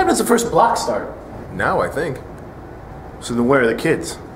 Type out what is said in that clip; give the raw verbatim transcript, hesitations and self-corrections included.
does the first block start? Now, I think. So then where are the kids?